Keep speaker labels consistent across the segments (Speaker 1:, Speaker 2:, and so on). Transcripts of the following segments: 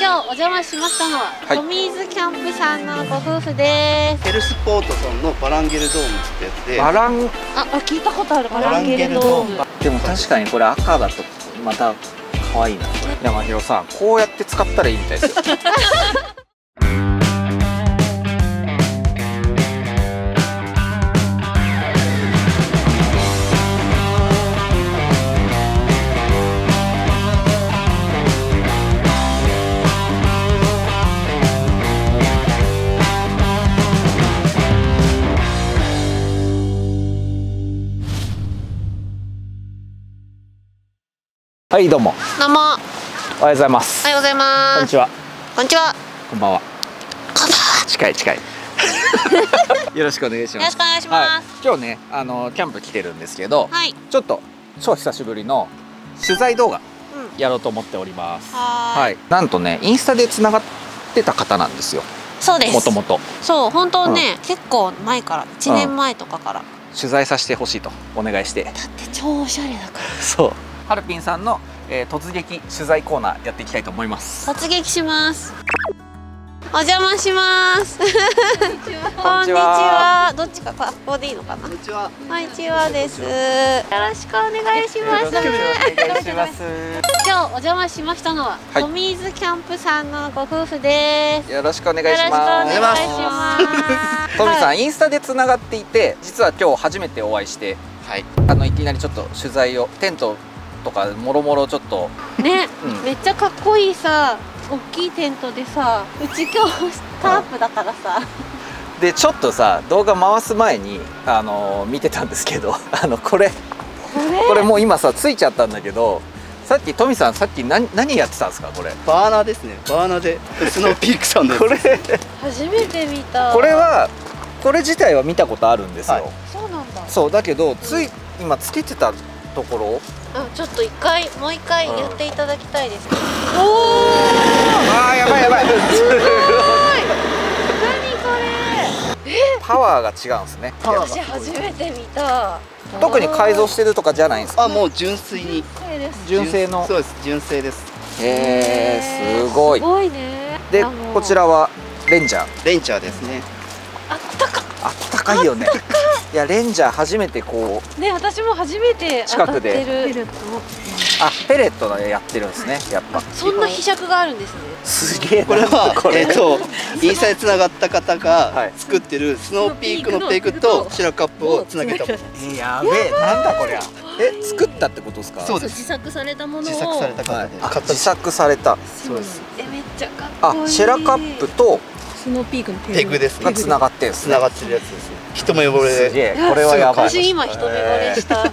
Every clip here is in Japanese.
Speaker 1: 今日お邪魔しましたのは、トミーズキャンプさんのご夫婦です。
Speaker 2: ヘルスポートさんのバランゲルドームってやつで、
Speaker 1: 聞いたことある。バランゲルドーム。
Speaker 3: でも確かにこれ赤だとまた可愛いな。山広さん、こうやって使ったらいいみたいですよ。はい、どうも。
Speaker 1: どうも。
Speaker 3: おはようございます。
Speaker 1: おはようございます。
Speaker 3: こんにちは。
Speaker 1: こんにちは。
Speaker 3: こんばんは。近い。よろしくお願いします。
Speaker 1: よろしくお願いします。
Speaker 3: 今日ね、キャンプ来てるんですけど、
Speaker 1: はい。
Speaker 3: ちょっと超久しぶりの取材動画やろうと思っております。はい。なんとね、インスタでつながってた方なんですよ。
Speaker 1: そうです。
Speaker 3: もともと。
Speaker 1: そう、本当ね、結構前から、1年前とかから。
Speaker 3: 取材させてほしいとお願いして。
Speaker 1: だって超おしゃれだから。
Speaker 3: そう。ハルピンさんの、突撃取材コーナーやっていきたいと思います。
Speaker 1: 突撃します。お邪魔します。こんにちは。どっちかここでいいのかな。
Speaker 2: こんにちは。
Speaker 1: こんにちはです。よろしくお願いします。
Speaker 3: お願いします。
Speaker 1: 今日お邪魔しましたのは、トミーズキャンプさんのご夫婦です。
Speaker 3: よろしくお願いします。
Speaker 1: よろしくお願いします。
Speaker 3: トミーさん、インスタでつながっていて、実は今日初めてお会いして、はい、いきなりちょっと取材をテントとかもろもろちょっと
Speaker 1: ね、めっちゃかっこいいさ、大きいテントでさ、うち今日タープだからさ。
Speaker 3: でちょっとさ、動画回す前に見てたんですけど、これもう今さついちゃったんだけど、さっきトミさん何やってたんですか？これ
Speaker 2: バーナーですね。バーナーでスノーピークさんです。
Speaker 3: これ
Speaker 1: 初めて見た。
Speaker 3: これ自体は見たことあるんですよ。はい、
Speaker 1: そうなんだ。
Speaker 3: そうだけど今つけてたところ、
Speaker 1: ちょっともう一回やっていただきたいです。おお。
Speaker 3: あー、やばい。
Speaker 1: すごい。何これ。
Speaker 3: パワーが違うんですね。
Speaker 1: 私初めて見た。
Speaker 3: 特に改造してるとかじゃないんですか？
Speaker 2: もう純粋に。
Speaker 3: 純正の。
Speaker 2: そうです。純正です。
Speaker 3: すごい。
Speaker 1: すごいね。
Speaker 3: でこちらはレンジャー。
Speaker 2: レンジャーですね。
Speaker 3: あったかいよね。いや、レンジャー初めてこう
Speaker 1: ね、私も初めて
Speaker 3: 近くでペレットでやってるんですね。やっぱ
Speaker 1: そんな秘釈があるんですね。
Speaker 3: すげえ。
Speaker 2: これはインスタでつながった方が作ってるスノーピークのペグとシェラカップをつなげたもの。
Speaker 3: やべえ、なんだこりゃ。作ったってことですか？
Speaker 2: そうです。
Speaker 1: 自作されたものを。
Speaker 2: 自作された方で。
Speaker 3: 自作された。
Speaker 2: そうです。
Speaker 1: めっちゃかっこいい。
Speaker 3: シェラカップと
Speaker 1: スノーピークの
Speaker 2: ペグですね。
Speaker 3: がつながってるんですね。
Speaker 2: つながってるやつですね。一目惚れで。
Speaker 3: すげえ、これはやばい。
Speaker 1: 私今一目惚れした。す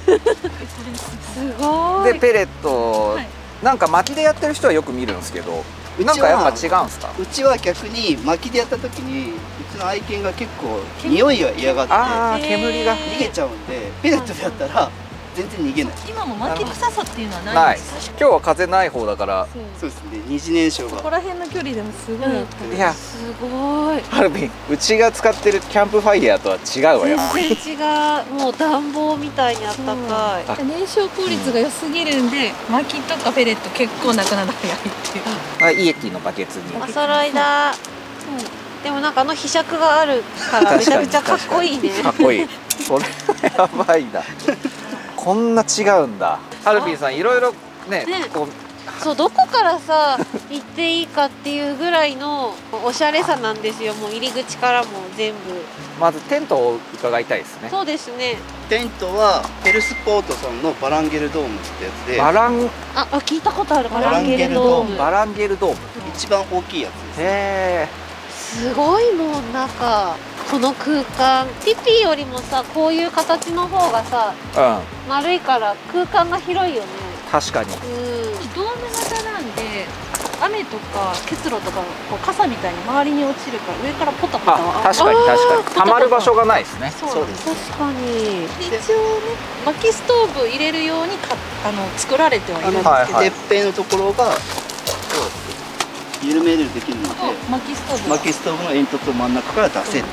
Speaker 1: ごい。
Speaker 3: でペレット、なんか薪でやってる人はよく見るんですけど、なんかやっぱ違うんですか？
Speaker 2: うちは逆に薪でやった時にうちの愛犬が結構匂いが嫌がって
Speaker 3: 煙が
Speaker 2: 逃げちゃうんで、ペレットでやったら全然逃げない。
Speaker 1: 今も薪臭さっていうのはないんですか？
Speaker 3: 今日は風ない方だから。
Speaker 2: そうですね。二次燃焼が
Speaker 1: ここら辺の距離でもすごい。
Speaker 3: いや、
Speaker 1: すごい。
Speaker 3: ハルビン、うちが使ってるキャンプファイヤーとは違うわよ。
Speaker 1: 全然違う。もう暖房みたいにあったかい。燃焼効率が良すぎるんで、薪とかペレット結構なくなる早いっていう。
Speaker 3: イエティのバケツに。
Speaker 1: お揃いだ。でもなんか秘釈があるからめちゃくちゃかっこいいね。
Speaker 3: かっこいい。それはやばいな。こんな違うんだ。ハルピーさん、いろいろね、
Speaker 1: そう、どこからさ行っていいかっていうぐらいのおしゃれさなんですよ。もう入り口からも全部。
Speaker 3: まずテントを伺いたいですね。
Speaker 1: そうですね。
Speaker 2: テントはヘルスポートさんのバランゲルドームってやつで。
Speaker 1: 聞いたことある。バランゲルドーム。
Speaker 3: バランゲルドーム。
Speaker 2: 一番大きいやつです。
Speaker 3: へえ。
Speaker 1: すごいもん、中この空間。ティピーよりもさ、こういう形の方がさ、丸いから空間が広いよね。
Speaker 3: 確かに。
Speaker 1: ドーム型なんで、雨とか結露とかこう傘みたいに周りに落ちるから上からポタポタ。
Speaker 3: 確かに溜まる場所がないですね。
Speaker 1: そうです。確かに。一応ね、薪ストーブ入れるように作られてはいるんですけど、
Speaker 2: てっぺんのところが緩めるできるので、薪ストーブの煙突を真ん中から出せる。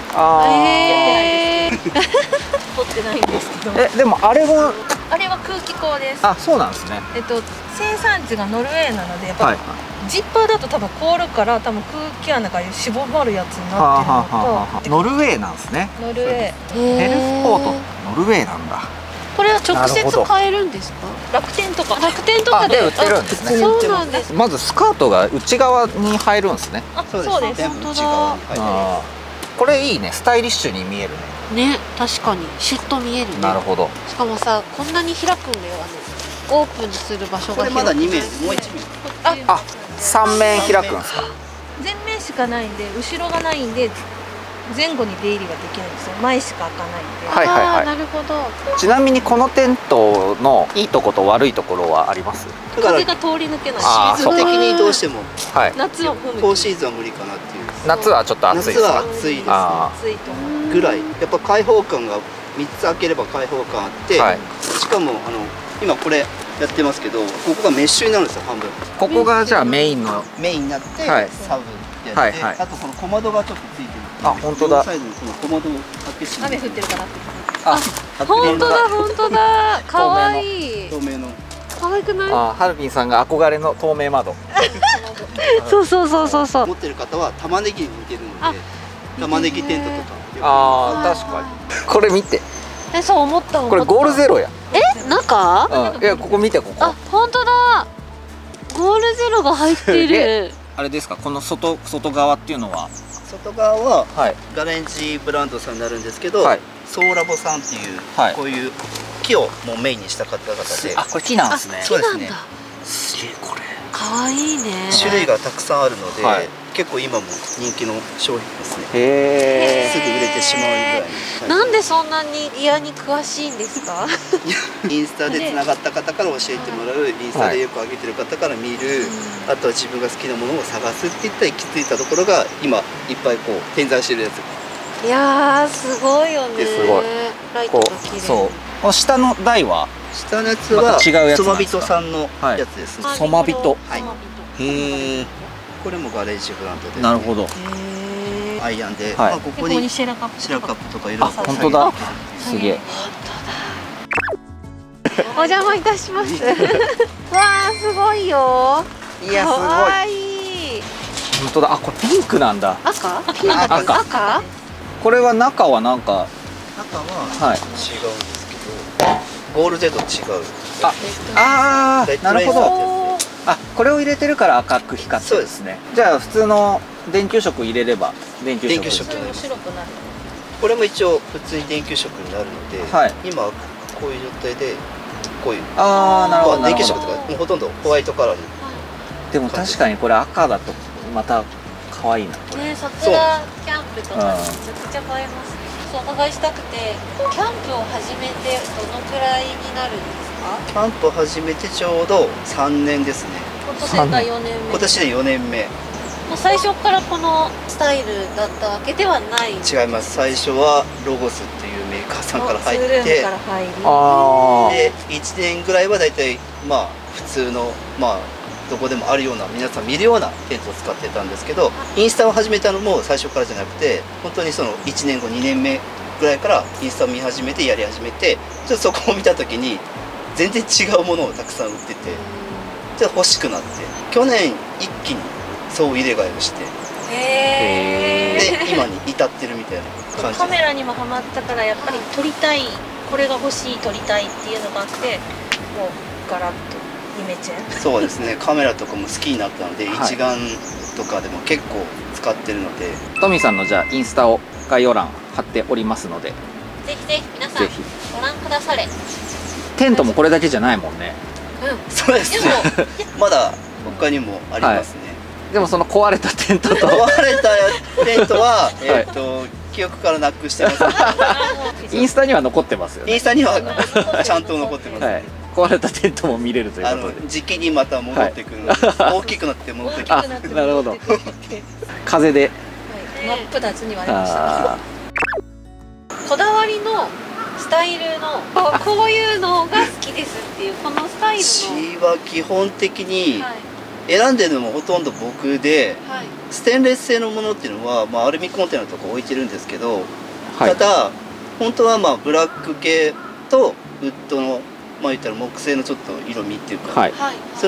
Speaker 1: 取ってないんですけど。
Speaker 3: でもあれは
Speaker 1: 空気口です。
Speaker 3: そうなんですね。
Speaker 1: 生産地がノルウェーなので、やっぱ
Speaker 4: ジッパーだと多分凍るから多分空気穴が絞まるやつになってるのと。
Speaker 3: ノルウェーなんですね。
Speaker 4: ノルウェー。
Speaker 3: ヘルスポートってノルウェーなんだ。
Speaker 1: これは直接買えるんですか？
Speaker 4: 楽天とか。
Speaker 1: 楽天とかで
Speaker 3: 売ってるんですね。
Speaker 1: そうなんです。
Speaker 3: まずスカートが内側に入るんですね。
Speaker 4: あ、そうです。
Speaker 2: 全部内側に入ってる。
Speaker 3: これいいね、スタイリッシュに見える
Speaker 1: ね。ね、確かにシュッと見えるね。
Speaker 3: なるほど。
Speaker 1: しかもさ、こんなに開くんだよ。オープンする場所が。
Speaker 2: これまだ2面、もう1面。
Speaker 3: あ、3面開くんですか。
Speaker 4: 前面しかないんで、後ろがないんで前後に出入りができないんですよ。前しか開かないんで。
Speaker 3: はいはいはい。
Speaker 1: なるほど。
Speaker 3: ちなみにこのテントのいいとこと悪いところはあります？
Speaker 4: 風が通り抜けない。
Speaker 2: シーズン的にどうしても
Speaker 4: 夏は
Speaker 2: 4シーズンは無理かなっていう。
Speaker 3: 夏はちょっと暑いですか？
Speaker 2: 夏は暑いですね。
Speaker 4: 暑いと思う
Speaker 2: ぐらい。やっぱ開放感が3つ開ければ開放感あって、しかも今これやってますけど、ここがメッシュになるんですよ、半分。
Speaker 3: ここがじゃあメインの
Speaker 2: メインになって、サブってやって、あとこの小窓がちょっとついてる。
Speaker 3: あ、本当だ。
Speaker 2: サイドにこの小窓を開け閉め。
Speaker 4: 雨降ってるかな。
Speaker 1: あ、本当だ本当だ。可愛い。
Speaker 2: 透明の。
Speaker 1: 可愛くない？
Speaker 3: あ、ハルビンさんが憧れの透明窓。
Speaker 1: そうそうそうそうそう。
Speaker 2: 持ってる方は玉ねぎに似てるので、玉ねぎテントとか。
Speaker 3: ああ、確かに。これ見て。
Speaker 1: そう思った。
Speaker 3: これゴールゼロや。
Speaker 1: 中？
Speaker 3: いや、ここ見て、ここ。
Speaker 1: あ、本当だ。ゴールゼロが入ってる。
Speaker 3: あれですか、この外側っていうのは。
Speaker 2: 外側はガレンジブランドさんになるんですけど、ソーラボさんっていうこういう木をもうメインにした方々で。
Speaker 3: あ、これ木なんですね。
Speaker 2: そうですね。
Speaker 3: すげえこれ。
Speaker 1: 可愛いね。
Speaker 2: 種類がたくさんあるので、結構今も人気の商品ですね。
Speaker 3: へえ。
Speaker 2: すぐ売れてしまうぐらい。
Speaker 1: なんでそんなにギアに詳しいんですか？
Speaker 2: インスタでつながった方から教えてもらう、インスタでよく上げてる方から見る、あとは自分が好きなものを探すっていった行き着いたところが今いっぱいこう点在してるやつ。
Speaker 1: いやー、すごいよね。
Speaker 3: すごい。
Speaker 1: ライトが綺麗。
Speaker 3: そう。この下の台は
Speaker 2: 下のやつはソマビトさんのやつですね。
Speaker 3: ソマビト。
Speaker 2: はい。へえ。これもガレージブランドで。
Speaker 3: なるほど。
Speaker 2: アイアンで、ここにシェラカップとかいろいろ。
Speaker 3: 本当だ。すげえ。
Speaker 1: お邪魔いたします。わあ、すごいよ。
Speaker 3: いや、すごい。
Speaker 1: 可愛い。
Speaker 3: 本当だ。あ、これピンクなんだ。
Speaker 1: 赤？
Speaker 3: 赤。これは中はなんか。
Speaker 2: 中は違うんですけど、ゴールゼット違う。
Speaker 3: ああ、なるほど。あ、これを入れてるから赤く光ってるんですね。じゃあ普通の電球色入れれば電球色
Speaker 4: に白くなる。
Speaker 2: これも一応普通に電球色になるので、今こういう状態でこういう
Speaker 3: なるほど。
Speaker 2: 電球色とかもうほとんどホワイトカラーに。
Speaker 3: でも確かにこれ赤だとまた可愛いな。
Speaker 1: ね、桜キャンプとかめちゃくちゃ映えますね。お伺いしたくて、キャンプを始めてどのくらいになるんですか？
Speaker 2: キャンプを始めてちょうど3年ですね。
Speaker 4: 今年が4年目。
Speaker 2: 今年で4年目。
Speaker 1: もう最初からこのスタイルだったわけではない。
Speaker 2: 違います。最初はロゴスっていうメーカーさんから入って、
Speaker 4: で
Speaker 2: 1年ぐらいはだいたい普通のどこでもあるような皆さん見るようなテントを使ってたんですけど、インスタを始めたのも最初からじゃなくて、本当にその1年後2年目ぐらいからインスタを見始めてやり始めて、ちょっとそこを見た時に全然違うものをたくさん売ってて、ちょっと欲しくなって去年一気に総入れ替えをして、で今に至ってるみたいな感じ。
Speaker 4: カメラにもハマったからやっぱり撮りたい、これが欲しい、撮りたいっていうのがあって、もうガラッとイメチェン。
Speaker 2: そうですね。カメラとかも好きになったので、一眼とかでも結構使ってるので。
Speaker 3: トミーさんのじゃあインスタを概要欄貼っておりますので、
Speaker 1: ぜひぜひ皆さんご覧くだされ。
Speaker 3: テントもこれだけじゃないもんね。
Speaker 2: そうですね。まだ他にもありますね。
Speaker 3: でもその壊れたテントと
Speaker 2: 壊れたテントは記憶からなくしてます。
Speaker 3: インスタには残ってますよね。
Speaker 2: インスタにはちゃんと残ってます。
Speaker 3: 壊れたテントも見れるということで、
Speaker 2: 時期にまた戻ってくるので、大きくなって戻ってきます。
Speaker 3: なるほど。風で
Speaker 4: 真っ二つに割れました。
Speaker 1: こだわりのスタイルのこういうのが好きですっていうこのスタイルの。
Speaker 2: 私は基本的に選んでるのもほとんど僕で、ステンレス製のものっていうのはアルミコンテナとか置いてるんですけど、ただ本当はブラック系とウッドの言ったら木製のちょっと色味っていうか、それの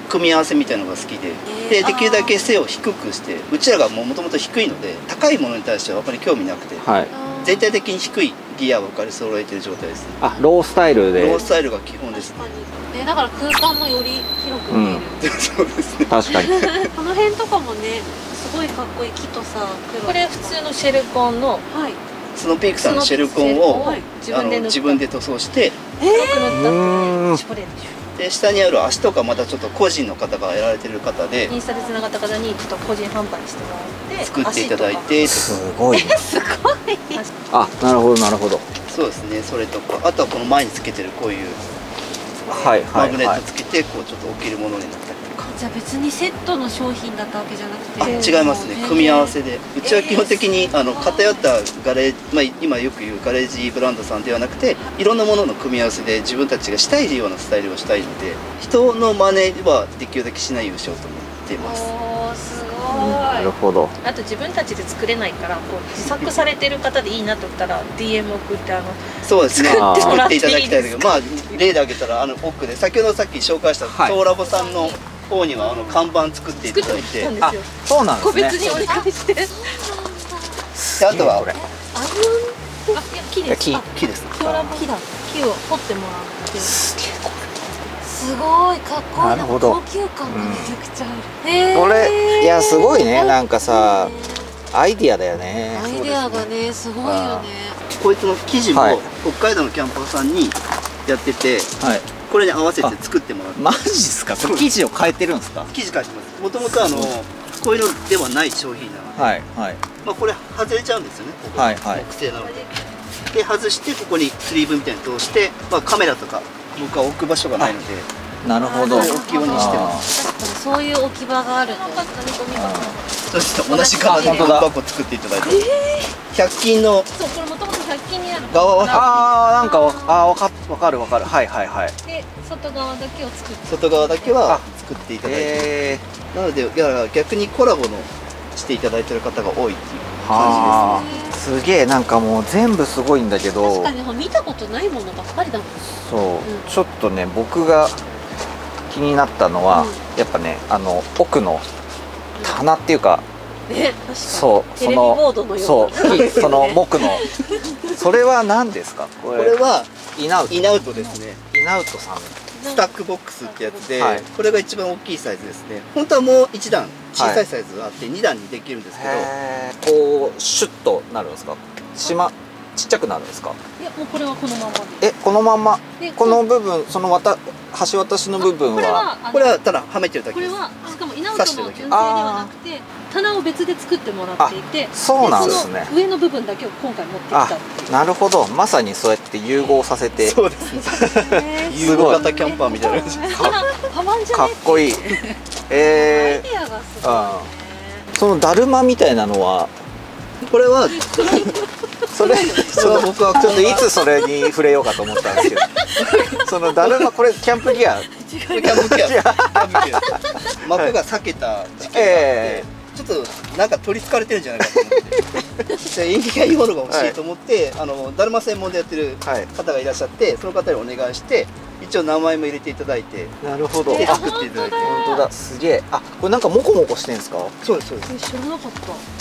Speaker 2: 組み合わせみたいなのが好きで、できるだけ背を低くして、うちらがもともと低いので高いものに対してはあまり興味なくて、
Speaker 3: はい、
Speaker 2: 全体的に低いギアを借り揃えてる状態ですね。
Speaker 3: あ、ロースタイルで。
Speaker 2: ロースタイルが基本ですね。
Speaker 1: だから空間もより広く見える、
Speaker 2: そうですね。
Speaker 3: 確かに。
Speaker 1: この辺とかもねすごいかっこいい木とさ、
Speaker 4: これ普通のシェルコンの、
Speaker 1: はい、
Speaker 2: スノーピークさんのシェルコンを自分で塗装して、
Speaker 4: 黒く塗ったって絞れるでしょ。
Speaker 2: で下にある足とかまたちょっと個人の方がやられてる方で
Speaker 4: インスタでつながった方にちょっと個人販売してもらって
Speaker 2: 作っていただいて、
Speaker 3: すごいね。
Speaker 1: すごい。
Speaker 3: あ、なるほどなるほど。
Speaker 2: そうですね。それとかあとはこの前につけてるこういう
Speaker 3: はいはい
Speaker 2: マグネ
Speaker 3: はい
Speaker 2: ットつけてこうちょっと置けるものになったりとか。
Speaker 1: じゃあ別にセットの商品だったわけじゃなくて、
Speaker 2: 違いますね。組み合わせで、うちは基本的に偏ったガレージ、まあ今よく言うガレージブランドさんではなくて、いろんなものの組み合わせで自分たちがしたいようなスタイルをしたいので、人の真似はできるだけしないようにしようと思っています。
Speaker 1: おーすご
Speaker 3: ないるほど。
Speaker 4: あと自分たちで作れないからこう自作されてる方でいいなと思ったら DM 送って
Speaker 2: そうですね。
Speaker 3: 作って
Speaker 2: 作っていただ
Speaker 4: もらっていいですか
Speaker 2: きたいんだけど、まあ例で挙げたら奥で先ほどさっき紹介した
Speaker 3: はい
Speaker 2: トーラボさんの方には看板作っていただいて、
Speaker 3: あ
Speaker 4: たんですよ。、
Speaker 3: そうなんですね。
Speaker 4: 個別にお願いして。
Speaker 2: であとは
Speaker 3: これ
Speaker 4: あ、いや木です。
Speaker 3: 木
Speaker 4: あ
Speaker 2: 木です。
Speaker 4: 今日ラ木だ。木を掘ってもらって。
Speaker 3: すげえこ
Speaker 1: すごいかっこいい。
Speaker 3: なるほど
Speaker 1: 高級感がめちゃくちゃある。
Speaker 3: れ。これいやすごいね、なんかさ
Speaker 1: ね
Speaker 3: アイディアだよね。
Speaker 1: アイデアがねすごいよね。
Speaker 2: こいつの生地も
Speaker 3: はい
Speaker 2: 北海道のキャンパーさんにやってて、
Speaker 3: はい。
Speaker 2: これに合わせて作ってもらって、
Speaker 3: マジっすか。それ生地を変えてるんですか。
Speaker 2: 生地変えてます。もともとこういうのではない商品なので、
Speaker 3: はいはい
Speaker 2: まあこれ外れちゃうんですよね。ここ
Speaker 3: はいはい
Speaker 2: 木製なので。で外してここにスリーブみたいに通して、まあカメラとか僕は置く場所がないので、
Speaker 3: なるほど。
Speaker 1: あー
Speaker 2: 置きようにしてます。
Speaker 1: 確かにそういう置き場があると。
Speaker 2: そして同じ側でゴミ箱作っていただいて、100均の
Speaker 4: そう、これもともと100均にある
Speaker 2: 側は
Speaker 3: ああなんかわかるわかる。はいはいはい。
Speaker 4: で外側だけを作って。
Speaker 2: 外側だけは作っていただいて、
Speaker 3: え
Speaker 2: なのでいや逆にコラボのしていただいてる方が多いっていう
Speaker 3: ー、
Speaker 2: 感
Speaker 3: はあ。すげえなんかもう全部すごいんだけど。
Speaker 1: 確かに見たことないものばっかりだもん。
Speaker 3: そう、ちょっとね僕が気になったのは、やっぱね奥の棚っていうか、
Speaker 1: ね、確かに。
Speaker 3: そう
Speaker 1: テレビボードのよ
Speaker 3: そう
Speaker 1: な。
Speaker 3: うその木のそれは何ですかこれ。
Speaker 2: じです。これは
Speaker 3: イナウト
Speaker 2: イナウトですね。
Speaker 3: イナウトさん。
Speaker 2: スタックボックスってやつで、
Speaker 3: はい
Speaker 2: これが一番大きいサイズですね。本当はもう1段小さいサイズがあって2段にできるんですけど、
Speaker 3: へーこうシュッとなるんですか。ちっちゃくなるんですか。
Speaker 4: いやもうこれはこのままで。
Speaker 3: このまま
Speaker 4: で
Speaker 3: この部分その橋渡しの部分
Speaker 4: これ
Speaker 3: は
Speaker 4: は
Speaker 2: これはただはめてるだけです。
Speaker 4: これはしかもイナウトの純正ではなくて棚を別で作ってもらっていて、
Speaker 3: そうなんですね
Speaker 4: その上の部分だけを今回持ってきたっていう。
Speaker 3: なるほど、まさにそうやって融合させて
Speaker 2: そうですね。
Speaker 3: すごい
Speaker 2: 融合型キャンパーみたいな感じ。
Speaker 4: はまんじゃね
Speaker 3: かっこいい。
Speaker 1: アイデアがすごいよね。
Speaker 3: そのだるまみたいなのは
Speaker 2: これは
Speaker 3: それ
Speaker 2: 僕は
Speaker 3: ちょっといつそれに触れようかと思ったんですけどそのだるまこれキャンプギア。
Speaker 2: キャンプギア幕が裂けた時期があって、ちょっとなんか取りつかれてるんじゃないかと思ってで縁起がいいものが欲しいと思って、だるま専門でやってる方がいらっしゃって、その方にお願いして一応名前も入れていただいて、
Speaker 3: なるほど。
Speaker 2: で
Speaker 3: あ、
Speaker 2: 作っていただいて。
Speaker 3: 本当だ、すげえ。あ、これなんかモコモコしてんすか。
Speaker 2: そうですそうです。
Speaker 4: 知らなかった。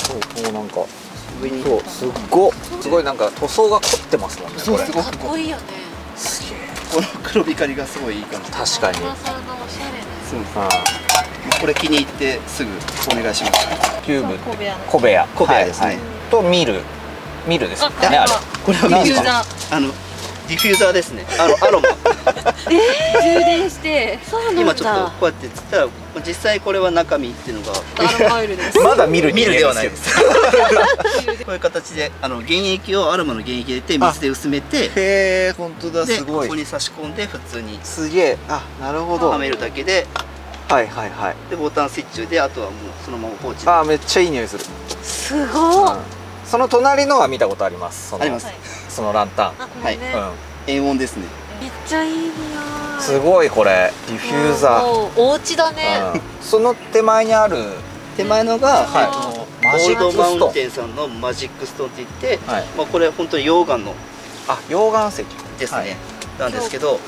Speaker 3: そうなんか
Speaker 2: 上に
Speaker 3: そうすごいなんか塗装が凝ってますもんね。これ
Speaker 2: そうすごく
Speaker 1: かっこいいよね。
Speaker 3: すげえ。
Speaker 2: この黒光りがすごいいい感じ。
Speaker 3: 確かに。
Speaker 1: 小田さんのおしゃれな。
Speaker 2: そうです。
Speaker 3: あ
Speaker 2: これ気に入ってすぐお願いします。
Speaker 3: キューブ
Speaker 4: 小部屋の。
Speaker 3: 小部屋
Speaker 2: 小部屋ですね
Speaker 3: はいはいとミルですよね。
Speaker 4: あ、
Speaker 3: あれ
Speaker 2: これは
Speaker 4: ディフュー
Speaker 3: 何ですか
Speaker 4: ザー。
Speaker 2: ディフューザーですね。アロマ。
Speaker 4: 充電して
Speaker 1: そうなんだ。
Speaker 2: 今ちょっとこうやってつったら実際これは中身っていうのが
Speaker 4: アロマオイルです。
Speaker 3: まだミルに
Speaker 2: ミル
Speaker 3: 入れるん
Speaker 2: ではない
Speaker 3: ですよ
Speaker 2: です。こういう形で原液をアロマの原液入れて水で薄めて、
Speaker 3: へえ、本当だ、
Speaker 2: ですこ
Speaker 3: ごい
Speaker 2: こに差し込んで普通に
Speaker 3: すげえ。あ、なるほど。はい
Speaker 2: はめるだけで、
Speaker 3: はいはい。
Speaker 2: でボタンスイッチであとはもうそのまま放置で
Speaker 3: あ、めっちゃいい匂いする。
Speaker 1: すごい。
Speaker 3: その隣のは見たことあります。
Speaker 2: あります。
Speaker 3: そのランタン。
Speaker 1: あ、これね。
Speaker 2: 塩温ですね。
Speaker 1: めっちゃいい匂い。
Speaker 3: すごいこれディフューザ
Speaker 1: もうお家だね。
Speaker 3: ー。その手前にある
Speaker 2: 手前のが、
Speaker 3: はいマジック
Speaker 2: ゴールドマ
Speaker 3: ストーン
Speaker 2: ウンテンさんのマジックストーンって言って、
Speaker 3: はい。
Speaker 2: まあこれ本当に溶岩の
Speaker 3: あ、溶岩石
Speaker 2: ですね、
Speaker 3: はい
Speaker 2: なんですけど、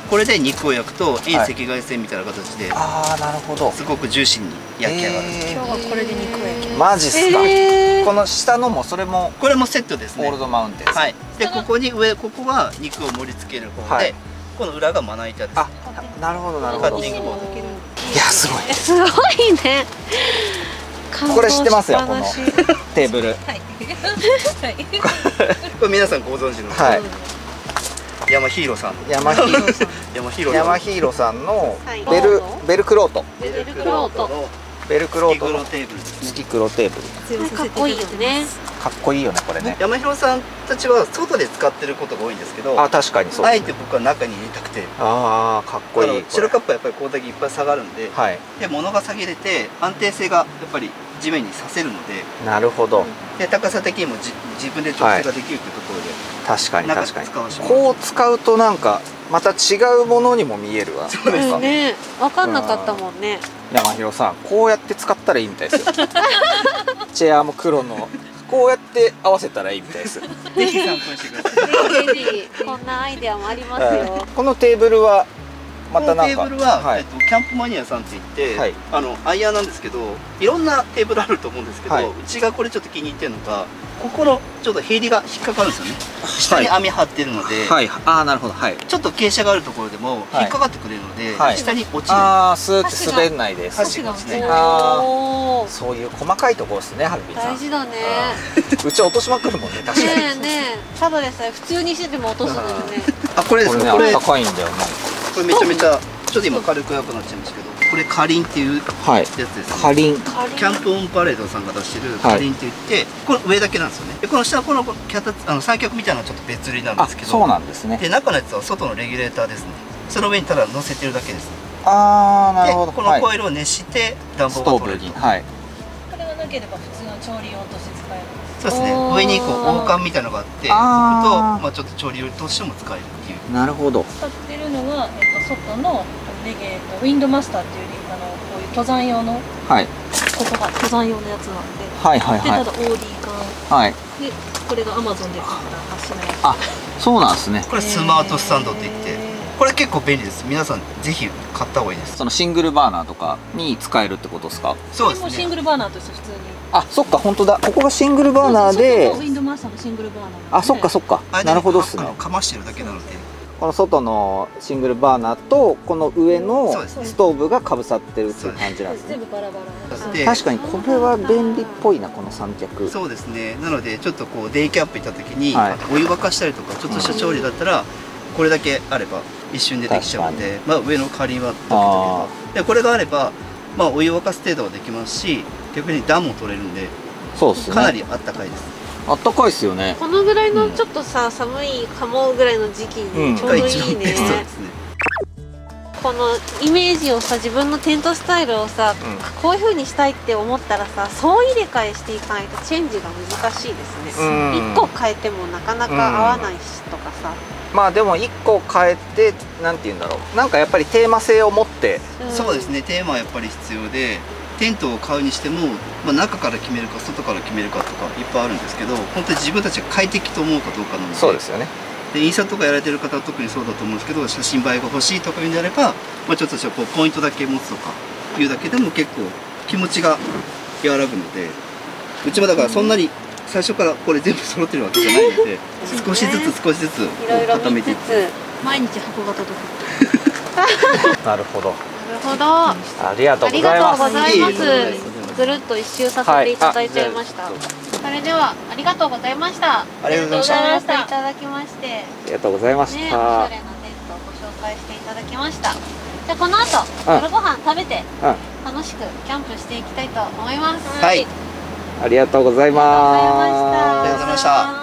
Speaker 2: これで肉を焼くと遠赤外線みたいな形で、
Speaker 3: ああなるほど。
Speaker 2: すごくジューシーに焼き上がる。
Speaker 4: 今日はこれで肉を焼きます。
Speaker 3: マジっすか。この下のもそれも
Speaker 2: これもセットですね。
Speaker 3: オールドマウンテン。
Speaker 2: はい。でここにここは肉を盛り付ける方で、この裏がまな板です。
Speaker 3: あ、なるほどなるほど。い
Speaker 2: カッティングボード。
Speaker 3: やすごい。
Speaker 1: すごいね。
Speaker 3: これ知ってますよ、このテーブル。
Speaker 4: はい。はい。
Speaker 2: これ皆さんご存知の。
Speaker 3: はい。
Speaker 2: ヤマヒーローさん。
Speaker 3: ヤマヒーローさん。
Speaker 2: ヤマヒーロー。
Speaker 3: ヤマヒーローさんの
Speaker 1: はい
Speaker 3: ベルクロート。
Speaker 1: ベルクロート。
Speaker 3: ベルクロートの
Speaker 2: テーブルですね。
Speaker 3: 月黒テーブル。
Speaker 1: かっこいいよね。
Speaker 3: かっこいいよねこれね。
Speaker 2: ヤマヒロさんたちは外で使ってることが多いんですけど、
Speaker 3: あ、確かにそう。
Speaker 2: あえて僕は中に入れたくて、
Speaker 3: ああかっこいい。
Speaker 2: 白カップはやっぱりこれだけいっぱい下がるんで、
Speaker 3: はい。
Speaker 2: で物が下げれて安定性がやっぱり地面にさせるので、
Speaker 3: なるほど。
Speaker 2: で高さ的にも自分で調整ができるってところで、
Speaker 3: 確かに確かに。
Speaker 2: 使わせて
Speaker 3: こう使うとなんかまた違うものにも見えるわ。
Speaker 2: そうです
Speaker 1: うんね、分かんなかったもんね。
Speaker 3: 山広さん、こうやって使ったらいいみたいですよ。チェアも黒のこうやって合わせたらいいみたいです。
Speaker 2: ぜひ参考にしてください。
Speaker 1: ぜひこんなアイデアもありますよ。
Speaker 3: このテーブルはまたなんか
Speaker 2: このテーブルは、
Speaker 3: はい
Speaker 2: キャンプマニアさんって言って、
Speaker 3: はい
Speaker 2: アイアンなんですけど、いろんなテーブルあると思うんですけど、
Speaker 3: はいう
Speaker 2: ちがこれちょっと気に入ってるのが、ここのちょっとヘリが引っかかるんですよね。下に網張ってるので、
Speaker 3: はいああなるほどはい。
Speaker 2: ちょっと傾斜があるところでも引っかかってくれるので、
Speaker 3: はい
Speaker 2: 下に落ちる。
Speaker 3: ああスーッて滑んないです。
Speaker 2: 箸が落ちない。
Speaker 1: おー
Speaker 3: そういう細かいところですね、ハルビンさん。
Speaker 1: 大事だね。
Speaker 3: うち落としまくるもんね、確かに。
Speaker 1: ねえねえ、ただでさえ普通にしてても落とすのにね。
Speaker 2: あ、これです
Speaker 3: これね、
Speaker 2: ね。これ
Speaker 3: あったかいんだよね。
Speaker 2: これめちゃめちゃちょっと今軽くやくなっちゃいますけど、これカリンっていうや
Speaker 3: はい。
Speaker 2: つですね。
Speaker 3: かりん。
Speaker 2: キャンプオンパレードさんが出してるカリンって言って、これ上だけなんですよね。でこの下のこの三脚みたいなのはちょっと別売りなんで
Speaker 3: あ、
Speaker 2: すけど、
Speaker 3: そうなんですね。
Speaker 2: で中のやつは外のレギュレーターですね。その上にただ乗せてるだけです。
Speaker 3: ああ、なるほど。
Speaker 2: でこのコイルを熱して暖
Speaker 3: ス
Speaker 2: 房が取れる
Speaker 3: トーブに。はい。
Speaker 4: これがなければ普通の調理用として使える。
Speaker 2: そうですね。
Speaker 1: おー
Speaker 2: 上にこう王冠みたいなのがあって、置くと
Speaker 3: あー
Speaker 2: まあちょっと調理用としても使えるっていう。
Speaker 3: なるほど。
Speaker 4: 使ってるのが、外のウィンドマスターっていうこういう登山用の
Speaker 3: はい。
Speaker 4: ここが登山用のやつなんで、
Speaker 3: はいはい
Speaker 4: でただ
Speaker 3: は
Speaker 4: OD 缶
Speaker 3: い。はい。
Speaker 4: でこれが Amazon で買った足のやつ。
Speaker 3: あ、そうなんですね。
Speaker 2: これスマートスタンドって言って、これ結構便利です。皆さんぜひ買った方がいいです。
Speaker 3: そのシングルバーナーとかに使えるってことですか。
Speaker 2: そうですね。
Speaker 4: これもシングルバーナーとして普通に。
Speaker 3: あ、そっか、本当だ。ここがシングルバーナーで
Speaker 4: そうそうそうウ。ィンドマスターのシングルバーナーなんで。
Speaker 3: あ、そっかそっか。なるほどっすね。
Speaker 2: かましてるだけなので。
Speaker 3: この外のシングルバーナーとこの上の
Speaker 2: そうですね
Speaker 3: ストーブがかぶさってるっていう感じなんですね。
Speaker 4: 全部バラバラ。
Speaker 2: で
Speaker 3: 確かにこれは便利っぽいな、この三脚。
Speaker 2: そうですね。なのでちょっとこうデイキャンプ行った時に、
Speaker 3: はい
Speaker 2: お湯沸かしたりとかちょっとした調理だったら、これだけあれば一瞬でできちゃうので、まあ上のかりんは
Speaker 3: あ
Speaker 2: でこれがあれば、まあお湯沸かす程度はできますし、逆に暖も取れるんで
Speaker 3: そうですね。
Speaker 2: かなりあったかいです。
Speaker 3: あったかいですよね。
Speaker 1: このぐらいのちょっとさ、寒いかもぐらいの時期にちょうどいい
Speaker 2: が一番ベ
Speaker 1: ね。
Speaker 2: ストですね。
Speaker 1: このイメージをさ、自分のテントスタイルをさ、こういう風にしたいって思ったらさ、総入れ替えしていかないとチェンジが難しいですね。
Speaker 3: うん
Speaker 1: 一個変えてもなかなか合わないしとかさ。
Speaker 3: まあでも一個変えて、なんて言うんだろう。なんかやっぱりテーマ性を持って。
Speaker 2: そうですね。テーマはやっぱり必要で、テントを買うにしても、まあ、中から決めるか外から決めるかとかいっぱいあるんですけど、本当に自分たちが快適と思うかどうかなので。
Speaker 3: そうですよね。
Speaker 2: でインスタとかやられてる方は特にそうだと思うんですけど、写真映えが欲しいとかいうんであれば、まあ、ちょっとしたこうポイントだけ持つとかいうだけでも結構気持ちが和らぐので、うちもだからそんなに最初からこれ全部揃ってるわけじゃないので、少しずつ少しずつ
Speaker 1: いろいろ
Speaker 2: 固め
Speaker 1: 見つつ。
Speaker 2: ていって。
Speaker 4: 毎日箱が届く。
Speaker 3: なるほど。
Speaker 1: なるほど。あ
Speaker 3: ありがとうございます。
Speaker 1: りがとうございま
Speaker 2: いえいえとんでもないです
Speaker 1: す。ぐるっと一周させていただいちゃいました。
Speaker 3: はい
Speaker 1: それではありがとうございました。
Speaker 2: ありがとうございました。
Speaker 1: いただきまして、ね、
Speaker 3: ありがとうございまし
Speaker 1: おしゃ
Speaker 3: た。
Speaker 1: れなテントをご紹介していただきました。じゃあこの後、
Speaker 3: うん
Speaker 1: 夜ご飯食べて
Speaker 3: うん、
Speaker 1: 楽しくキャンプしていきたいと思います。
Speaker 2: はい、
Speaker 3: ありがとうござい
Speaker 1: ありがとうございま
Speaker 3: ます。
Speaker 1: した。
Speaker 2: ありがとうございました。